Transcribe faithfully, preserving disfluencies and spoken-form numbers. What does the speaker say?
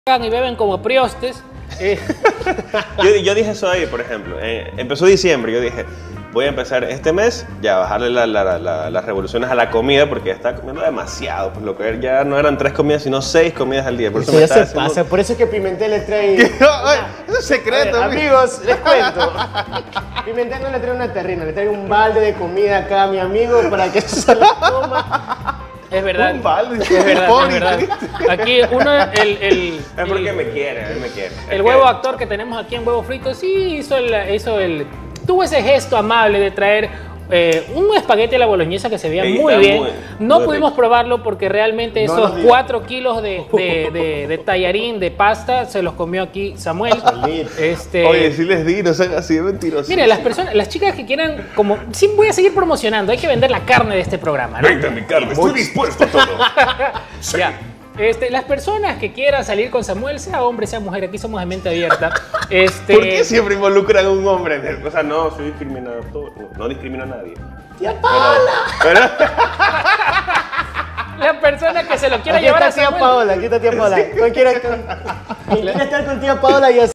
y beben como priostes. Eh. yo, yo dije eso ahí, por ejemplo. Eh, empezó diciembre, yo dije, voy a empezar este mes ya a bajarle la, la, la, la, las revoluciones a la comida porque ya estaba comiendo demasiado. Pues lo que ya no eran tres comidas, sino seis comidas al día. Por eso, eso me ya se haciendo... pasa, por eso es que Pimentel le trae... Eso es secreto. Ver, amigos, les cuento. Pimentel no le trae una terrina, le trae un balde de comida acá a mi amigo para que se la coma. Es verdad. Un balde. Es verdad, es verdad. Aquí uno, el... el es porque el, me quiere, él me quiere. El es huevo que... actor que tenemos aquí en Huevo Frito, sí hizo el... Hizo el tuvo ese gesto amable de traer... Eh, un espagueti a la boloñesa que se veía sí, muy bien. Muy, no muy pudimos rico. probarlo porque realmente no esos cuatro kilos de, de, de, de tallarín, de pasta, se los comió aquí Samuel. este, Oye, sí les di, no sean así de mentirosos. Mire, las personas, las chicas que quieran, como, sí voy a seguir promocionando, hay que vender la carne de este programa, ¿no? Venta mi carne, estoy dispuesto a todo. Sí. Ya. Este, las personas que quieran salir con Samuel, sea hombre, sea mujer, aquí somos de mente abierta. Este, ¿Por qué siempre involucran a un hombre? O sea, no, soy discriminado, no, no discrimino a nadie. ¡Tía Paola! Pero, pero... la persona que se lo quiera Aquí llevar está a Samuel. tía Paola, aquí está tía Paola. Con quiera, con, quien quiera estar con tía Paola y así.